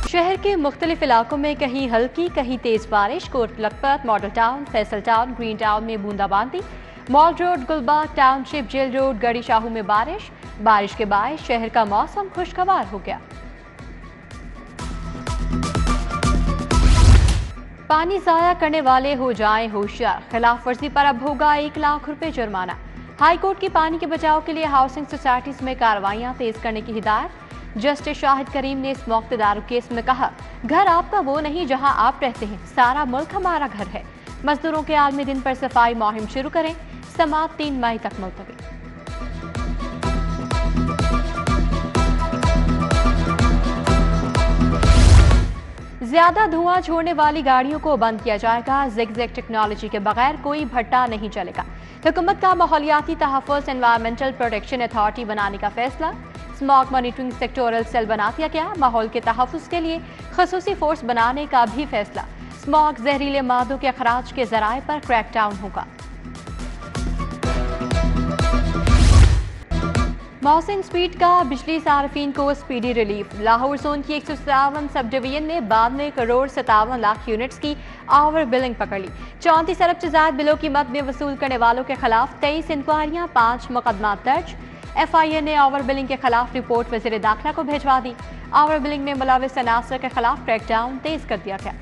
शहर के मुख्तलिफ इलाकों में कहीं हल्की कहीं तेज बारिश। Kot Lakhpat, Model Town, Faisal Town, Green Town में बूंदाबांदी। Mall Road, Gulbagh Township, Jail Road, Garhi Shahu में बारिश के बायस शहर का मौसम खुशगवार हो गया। पानी जाया करने वाले हो जाएं होशियार, खिलाफ वर्जी पर अब होगा 1 लाख रुपए जुर्माना। हाई कोर्ट की पानी के बचाव के लिए हाउसिंग सोसाइटीज में कार्रवाइयां तेज करने की हिदायत। जस्टिस शाहिद करीम ने इस मौके दारू केस में कहा, घर आपका वो नहीं जहां आप रहते हैं, सारा मुल्क हमारा घर है। मजदूरों के आलमी दिन पर सफाई मुहिम शुरू करें, समाअत 3 मई तक मुलतवी। ज्यादा धुआं छोड़ने वाली गाड़ियों को बंद किया जाएगा। ज़िगज़ैग टेक्नोलॉजी के बगैर कोई भट्टा नहीं चलेगा। हुकूमत का माहौलियाती तहफ़्फ़ुज़ एनवायरमेंटल प्रोटेक्शन अथॉरिटी बनाने का फैसला। स्मॉग मॉनिटरिंग सेक्टोरल सेल बना दिया गया। माहौल के तहफ़्फ़ुज़ के लिए खसूसी फोर्स बनाने का भी फैसला। स्मॉग जहरीले मादों के अखराज के ज़राए पर क्रैकडाउन होगा। मोहसिन स्पीड का बिजली सार्फिन को स्पीडी रिलीफ। लाहौर जोन की 157 सब डिवीजन में 92 करोड़ 57 लाख यूनिट्स की ओवर बिलिंग पकड़ ली। 34 अरब से ज्यादा बिलों की मद में वसूल करने वालों के खिलाफ 23 इंक्वायरियां, 5 मुकदमा दर्ज। FIA ने ओवर बिलिंग के खिलाफ रिपोर्ट वज़ीर दाखिला को भिजवा दी। ओवर बिलिंग में मुलविस अनासर के खिलाफ क्रैकडाउन तेज कर दिया गया।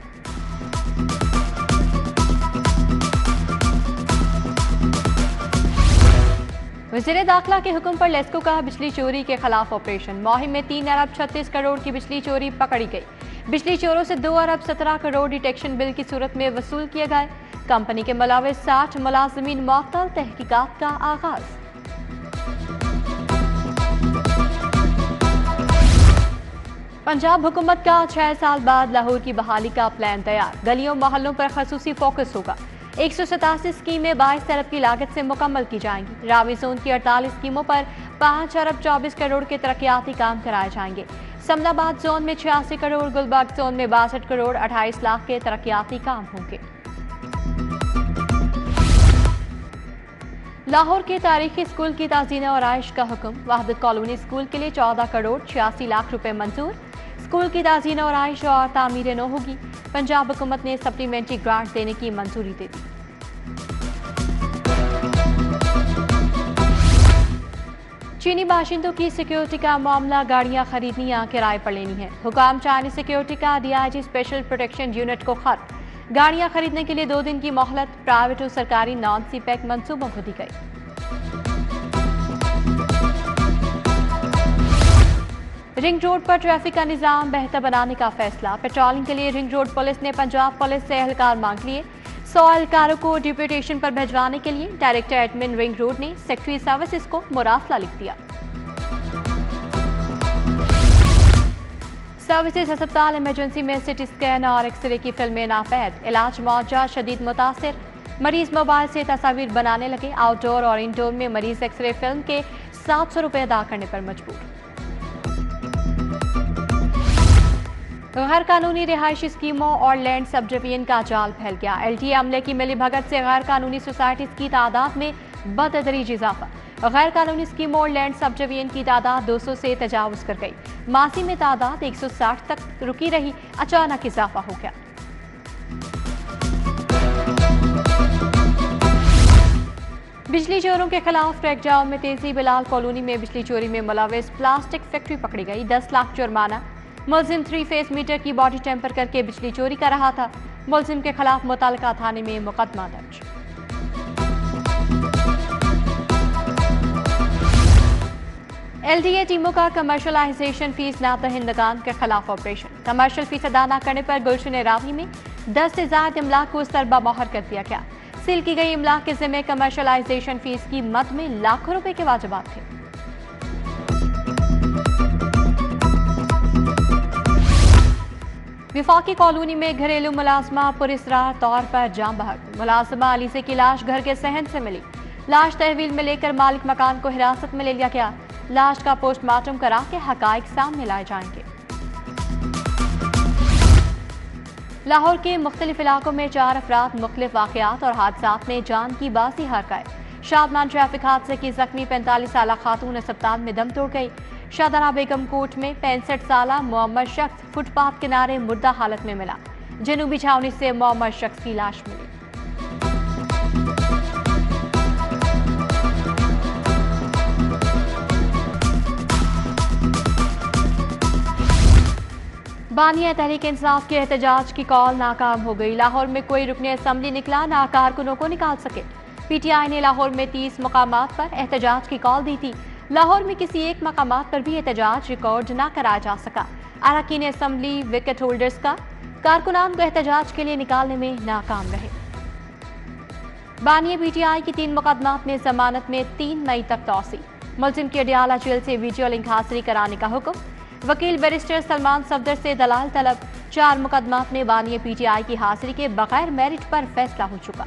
वज़ीर दाखिला के हुक्म पर लेस्को का बिजली चोरी के खिलाफ ऑपरेशन। मुहिम में 3 अरब 36 करोड़ की बिजली चोरी पकड़ी गई। बिजली चोरों से 2 अरब 17 करोड़ डिटेक्शन बिल की सूरत में वसूल किए गए। कंपनी के मुलविस 60 मुलाजिमीन मुअत्तल, तहकीकात का आगाज। पंजाब हुकूमत का 6 साल बाद लाहौर की बहाली का प्लान तैयार। गलियों मोहल्लों पर खसूसी फोकस होगा। 187 स्कीमें 22 अरब की लागत से मुकम्मल की जाएंगी। रावी जोन की 48 स्कीमों पर 5 अरब 24 करोड़ के तरक्याती काम कराए जाएंगे। समनाबाद जोन में 86 करोड़, गुलबर्ग जोन में 62 करोड़ 28 लाख के तरक्याती काम होंगे। लाहौर के तारीखी स्कूल की ताज़ीन और आयश का हुक्म। वहदत कॉलोनी स्कूल के लिए 14 करोड़ 86 लाख रुपए मंजूर। स्कूल की ताज़ीन और आयश और तामीर नौ होगी। पंजाब हुकूमत ने सप्लीमेंट्री ग्रांट देने की मंजूरी दे दी। चीनी बाशिंदों की सिक्योरिटी का मामला, गाड़ियां खरीदनी या किराए पर लेनी है। हुकाम चाइनीज सिक्योरिटी का DIG स्पेशल प्रोटेक्शन यूनिट को खत। गाड़ियां खरीदने के लिए 2 दिन की मोहलत प्राइवेट और सरकारी नॉन CPEC मंसूबों को दी गई। रिंग रोड पर ट्रैफिक का निजाम बेहतर बनाने का फैसला। पेट्रोलिंग के लिए रिंग रोड पुलिस ने पंजाब पुलिस से एहलकार मांग लिए। 100 एहलकारों को डिप्यूटेशन पर भिजवाने के लिए डायरेक्टर एडमिन रिंग रोड ने सेक्रेटरी सर्विसेज को मुरासला लिख दिया। सर्विसेज अस्पताल इमरजेंसी में CT स्कैन और एक्सरे की फिल्में नाफैद। इलाज मुआवजा शदीद मुतासिर। मरीज मोबाइल से तस्वीर बनाने लगे। आउटडोर और इंडोर में मरीज एक्सरे फिल्म के 700 रुपए अदा करने पर मजबूर। गैर कानूनी रिहायशी स्कीमों और लैंड सब डिवीजन का जाल फैल गया। LTA अमले की मिली भगत से गैर कानूनी सोसाइटीज की तादाद में बतदरीज इजाफा। गैर कानूनी स्कीमों और लैंड सब डिवीजन की तादाद 200 से तजावुज कर गई। मासी में तादाद 160 तक रुकी रही, अचानक इजाफा हो गया। बिजली चोरों के खिलाफ क्रैकडाउन में तेजी। बिलाल कॉलोनी में बिजली चोरी में मुलविस प्लास्टिक फैक्ट्री पकड़ी गई। 10 लाख जुर्माना। मुलजिम 3 फेस मीटर की बॉडी टेम्पर करके बिजली चोरी कर रहा था। मुलजिम के खिलाफ मुतल्लिका थाने में मुकदमा दर्ज। LTA टीमों का कमर्शलाइजेशन फीस नादहिंदगान के खिलाफ ऑपरेशन। कमर्शियल फीस अदा न करने पर गुलशन रावी में 10 से ज्यादा इमलाक को सरबा मोहर कर दिया गया। सील की गई इमलाक के जिम्मे कमर्शलाइजेशन फीस की मद में लाखों रुपए के वाजिबात थे। विफाकी कॉलोनी में घरेलू मुलाजमा पुरस्रार तौर पर जाम बहक। मुलाजमा अलीसे की लाश घर के सहन से मिली। लाश तहवील में लेकर मालिक मकान को हिरासत में ले लिया गया। लाश का पोस्टमार्टम करा के हकाइक सामने लाए जाएंगे। लाहौर के मुख्तलिफ इलाकों में 4 अफराद मुख्तलिफ वाकयात और हादसात में जान की बाजी हार गए। शादमान ट्रैफिक हादसे की जख्मी 45 साल खातून अस्पताल में दम तोड़ गई। शाहदरा बेगम कोट में 65 साला मोहम्मद शख्स फुटपाथ किनारे मुर्दा हालत में मिला। जनूबी छावनी से मोहम्मद शख्स की लाश मिली। बानिया तहरीक इंसाफ के एहतजाज की कॉल नाकाम हो गई। लाहौर में कोई रुकने असम्बली निकला ना कारकुनों को निकाल सके। पीटीआई ने लाहौर में 30 मकामात पर एहतजाज की कॉल दी थी। लाहौर में किसी एक मकामात पर भी एहतजाज रिकॉर्ड ना कराया जा सका। अरकान असम्बली विकेट होल्डर्स का कारकुनान को एहतजाज के लिए निकालने में नाकाम रहे। बानिया पीटीआई की 3 मुकदमात में जमानत में 3 मई तक तौसी। मुलजिम की अडियाला जेल से वीडियो लिंक हाजिरी कराने का हुक्म। वकील बैरिस्टर सलमान सफदर से दलाल तलब। 4 मुकदमात में बानिया पीटीआई की हाजिरी के बगैर मेरिट पर फैसला हो चुका।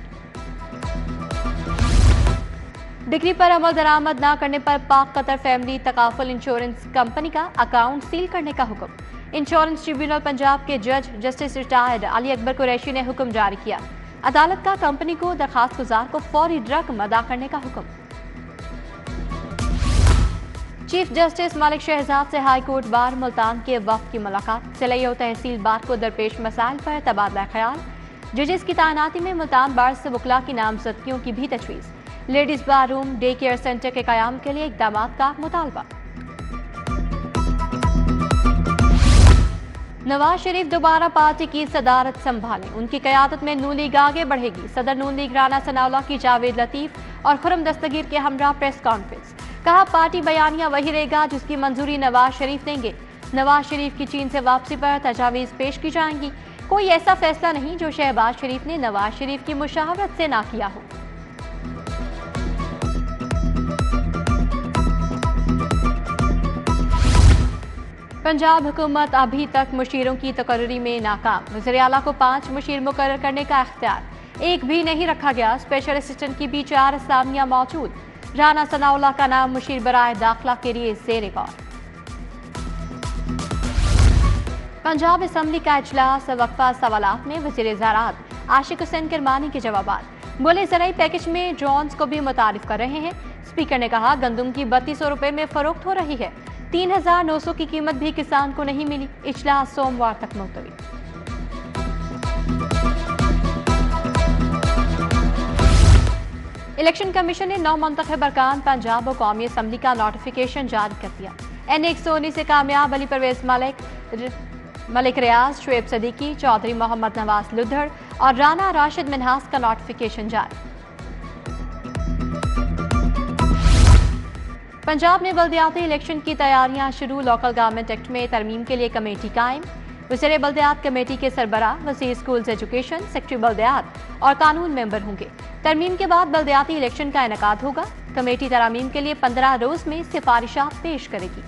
डिग्री पर अमल दरामद न करने पर Pak Qatar family Takaful insurance company का अकाउंट सील करने का हुक्म। इंश्योरेंस ट्रिब्यूनल पंजाब के जज जस्टिस रिटायर्ड अली अकबर कुरैशी ने हुक्म जारी किया। अदालत का कंपनी को दरखास्त गुजार को फौरी रकम अदा करने का हुक्म। चीफ जस्टिस मलिक शहजाद से हाई कोर्ट बार मुल्तान के वफ्द की मुलाकात। ज़िला और तहसील बार को दरपेश मसाइल पर तबादला ख्याल। जजेस की तैनाती में मुल्तान बार से वकला की नामजदगियों की भी तजवीज़। Ladies bar room day care centre के कयाम के लिए इकदाम का मुतालबा। नवाज शरीफ दोबारा पार्टी की सदारत संभालें। उनकी क़यादत में नून लीग आगे बढ़ेगी। सदर नून लीग राना सनाउल्लाह की जावेद लतीफ़ और खुर्रम दस्तगीर के हमरा प्रेस कॉन्फ्रेंस। कहा पार्टी बयानिया वही रहेगा जिसकी मंजूरी नवाज शरीफ देंगे। नवाज शरीफ की चीन से वापसी पर तजावीज़ पेश की जाएंगी। कोई ऐसा फैसला नहीं जो शहबाज शरीफ ने नवाज शरीफ की मुशावरत से ना किया हो। पंजाब हुकूमत अभी तक मुशीरों की तकर्री में नाकाम। वज़ीर आला को 5 मुशीर मुकर्रर करने का इख्तियार, एक भी नहीं रखा गया। स्पेशल असिस्टेंट की भी 4 असामियां मौजूद। राना सनाउल्लाह का नाम मुशीर बराए दाखिला के लिए ज़ेर गौर। पंजाब असम्बली का इजलास वक्फा सवालात में वज़ीर ज़राअत आशिक हुसैन किरमानी के जवाबात। बोले ज़राई पैकेज में ड्रोन्स को भी मुतारिफ कर रहे हैं। स्पीकर ने कहा गंदम की 3200 रुपए में फरोख्त हो रही है। 3900 की कीमत भी किसान को नहीं मिली। इजलास सोमवार तक मुलतवी। इलेक्शन कमीशन ने 9 मुंतखब अरकान पंजाब और कौमी असम्बली का नोटिफिकेशन जारी कर दिया। NA-119 से कामयाब अली परवेज मलिक रियाज, शुएब सदीकी, चौधरी मोहम्मद नवाज लुधड़ और राना राशिद मिन्हास का नोटिफिकेशन जारी। पंजाब में बल्दियाती इलेक्शन की तैयारियां शुरू। लोकल गवर्नमेंट एक्ट में तरमीम के लिए कमेटी कायम। वज़ीर बल्दियात कमेटी के सरबराह वज़ीर स्कूल्स एजुकेशन, सेक्रेटरी बल्दियात और कानून मेंबर होंगे। तरमीम के बाद बल्दियाती इलेक्शन का इनेकाद होगा। कमेटी तरमीम के लिए 15 रोज में सिफारिशात पेश करेगी।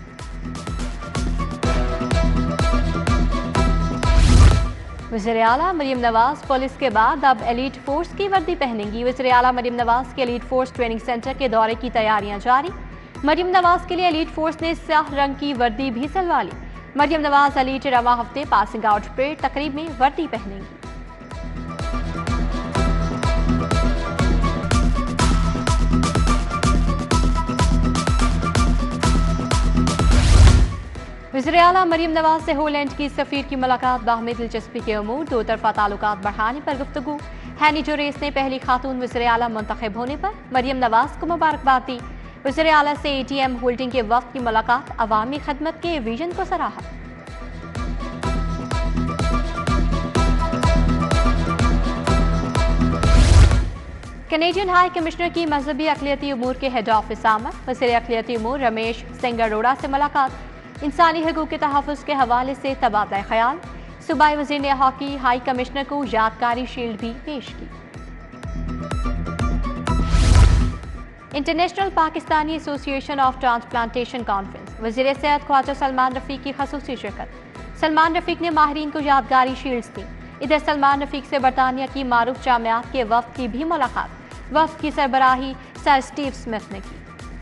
वज़ीर आला मरियम नवाज पुलिस के बाद अब एलीट फोर्स की वर्दी पहनेंगी। वज़ीर आला मरियम नवाज के एलीट फोर्स ट्रेनिंग सेंटर के दौरे की तैयारियां जारी। मरियम नवाज के लिए एलीट फोर्स ने स्याह रंग की वर्दी भी सिलवा ली। मरियम नवाज एलीट रवा हफ्ते पासिंग आउट परेड तकरीब में वर्दी पहनेंगी। वज़ीर आला मरियम नवाज से होलैंड की सफीर की मुलाकात। बाहमी दिलचस्पी के अमूर, 2 तरफा ताल्लुकात बढ़ाने पर गुफ्तगू। हैनी जोरेस ने पहली खातून वज़ीर आला मुंतखब होने पर मरियम नवाज को मुबारकबाद दी। वज़ीर आला से ATM होल्डिंग के वक्त की मुलाकात। अवामी खदमत के विजन को सराहा। कैनेडियन हाई कमिश्नर की मजहबी अक़लियती उमूर के हेड ऑफिस आमद। वज़ीर अक़लियती उमूर रमेश सिंह अरोड़ा से मुलाकात। इंसानी हकूक़ के तहफ़्फ़ुज़ के हवाले से तबादला ख्याल। सूबाई वज़ीर ने हॉकी हाई कमिश्नर को यादगारी शील्ड भी पेश की। International Pakistani association of transplantation conference. वज़ीर सेहत ख्वाजा सलमान रफ़ीक की ख़ुसूसी शिरकत। सलमान रफ़ीक ने माहिरीन को यादगारी शील्ड्स दी। इधर सलमान रफ़ीक से बरतानिया की मारूफ जामियात के वफ़द की भी मुलाकात। वफ़द की सरबराही सर स्टीव स्मिथ ने की।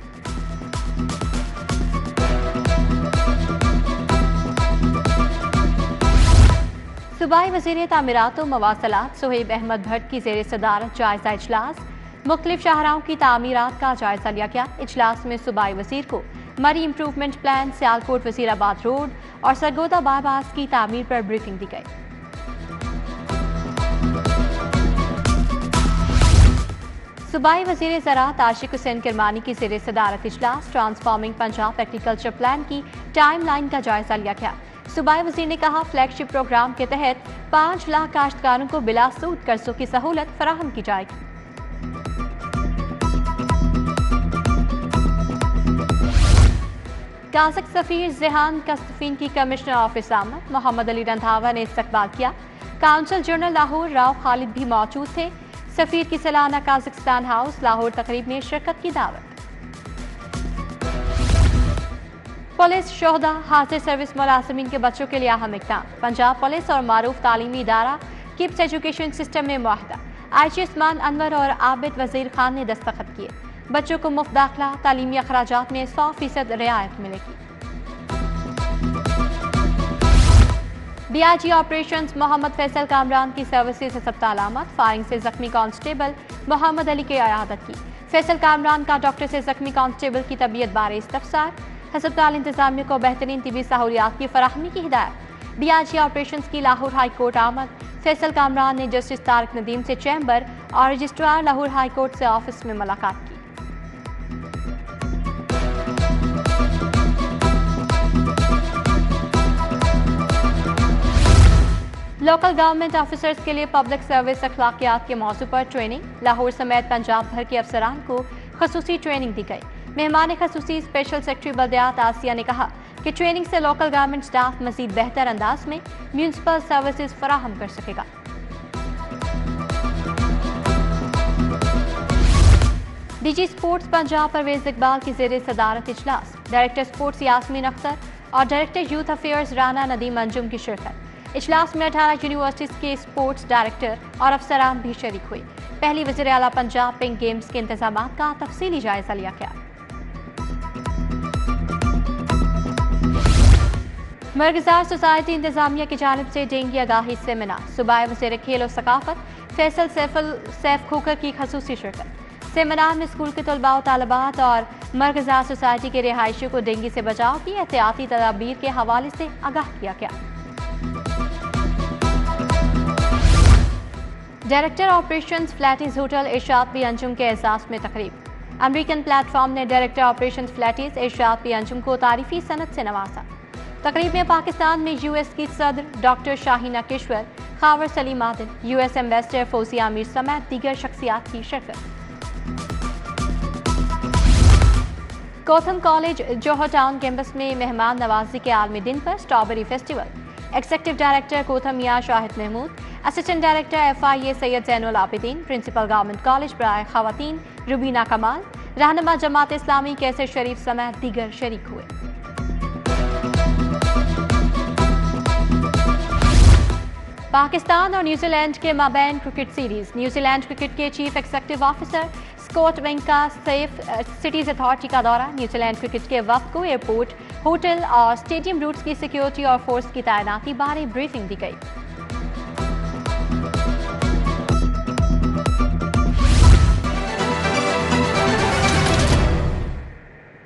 सूबाई वज़ीर तामीरात व मवासलात सुहेब अहमद भट्ट की ज़ेर सदारत जायज़ा इजलास। मुख्तलिफ शाहराहों की तामीरात का जायजा लिया गया। इजलास में सूबाई वज़ीर को Murree improvement plan, Sialkot Wazirabad road और सरगोदा बाईपास की तामीर पर ब्रीफिंग दी गई। सूबाई वजीर ज़राअत आशिक हुसैन किरमानी की ज़ेरे सदारत इजलास ट्रांसफॉर्मिंग पंजाब एग्रीकल्चर प्लान की टाइम लाइन का जायजा लिया गया। सूबाई वजीर ने कहा, फ्लैगशिप प्रोग्राम के तहत 5 लाख काश्तकारों को बिला सूद कर्जों की सहूलत फराहम की जाएगी। काज़क सफीर ज़ेहान कस्तफीन की कमिश्नर ऑफिस आमद, मोहम्मद अली रंधावा ने इस्तकबाल किया। काउंसिल जनरल लाहौर राव खालिद भी मौजूद थे। सफीर की सालाना काज़किस्तान हाउस लाहौर तकरीब में शिरकत की दावत। पुलिस शोहदा हाजिर सर्विस मुलाजिमीन के बच्चों के लिए अहम इक़दाम। पंजाब पुलिस और मारूफ तालीमी इदारा किप्स एजुकेशन सिस्टम में मुआहदा। आयशी उस्मान अनवर और आबिद वजीर खान ने दस्तखत किए। बच्चों को मुफ्त दाखिला, तालीमी अखराजात में 100% रियायत मिलेगी। DIG ऑपरेशंस मोहम्मद फैसल कामरान की सर्विसेज अस्पताल आमद, फायरिंग से जख्मी कांस्टेबल मोहम्मद अली की अयादत की। फैसल कामरान का डॉक्टर से जख्मी कांस्टेबल की तबीयत बारे इस्तफसार। अस्पताल इंतजामिया को बेहतरीन तिबी सहूलियात की फराहमी की हिदायत। DIG ऑपरेशंस की लाहौर हाई कोर्ट आमद, फैसल कामरान ने जस्टिस तारिक नदीम से चैम्बर और रजिस्ट्रार लाहौर हाई कोर्ट से ऑफिस में मुलाकात की। लोकल गवर्नमेंट ऑफिसर्स के लिए पब्लिक सर्विस अखलाकियात के मौजू पर ट्रेनिंग। लाहौर समेत पंजाब भर के अफसरान को खसूसी ट्रेनिंग दी गई। मेहमान खसूसी स्पेशल सेक्रेटरी बल्दियात आसिया ने कहा कि ट्रेनिंग से लोकल गवर्नमेंट स्टाफ मजीद बेहतर अंदाज में म्यूनसिपल सर्विसेज फराहम कर सकेगा। DG स्पोर्ट्स पंजाब परवेज इकबाल की ज़ेरे सदारत इजलास। डायरेक्टर स्पोर्ट्स यास्मीन अख्तर और director youth affairs Rana Nadeem Anjum की शिरकत। इजलास में 18 यूनिवर्सिटीज के स्पोर्ट्स डायरेक्टर और अफसरान भी शरीक हुए। पहली वज़ीर आला पंजाब पिंक गेम्स के इंतजाम का तफसीली जायजा लिया गया। मरकज़ार सोसाइटी इंतजामिया की जानिब से डेंगू आगाही सेमिनार। सूबाई वज़ीर खेल और सकाफत फैसल सैफ खोकर की खसूसी शिरकत। सेमिनार में स्कूल के तलबा और तालिबात और मरकज़ार सोसाइटी के रिहायशियों को डेंगू से बचाव की एहतियाती तदाबीर के हवाले से आगाह किया गया। Director operations Faletti's hotel Irshad P Anjum के एजाज में तकरीब। अमेरिकन प्लेटफॉर्म ने director operations Faletti's Irshad P Anjum को तारीफी सनद से नवाजा। तकरीब में पाकिस्तान में US की सदर doctor Shaheena Kishwar, Khawar Saleem Adil, US ambassador Fauzia Aamir समेत दीगर शख्सियात की शिरकत। Gautam college Johar town campus में मेहमान नवाजी के आलमी दिन पर strawberry festival. Executive director Gautam Mian Shahid Mahmood, assistant director FIA Syed Zainul Abideen, principal government college बराए खवातीन रुबीना कमाल, रहनुमा जमात इस्लामी कैसर शरीफ समेत दीगर शरीक हुए। पाकिस्तान और न्यूजीलैंड के माबैन क्रिकेट सीरीज। न्यूजीलैंड क्रिकेट के chief executive officer Scott Weenink का सेफ सिटीज अथॉरिटी का दौरा। न्यूजीलैंड क्रिकेट के वफ्द को एयरपोर्ट, होटल और स्टेडियम रूट्स की सिक्योरिटी और फोर्स की तैनाती बारे ब्रीफिंग दी गई।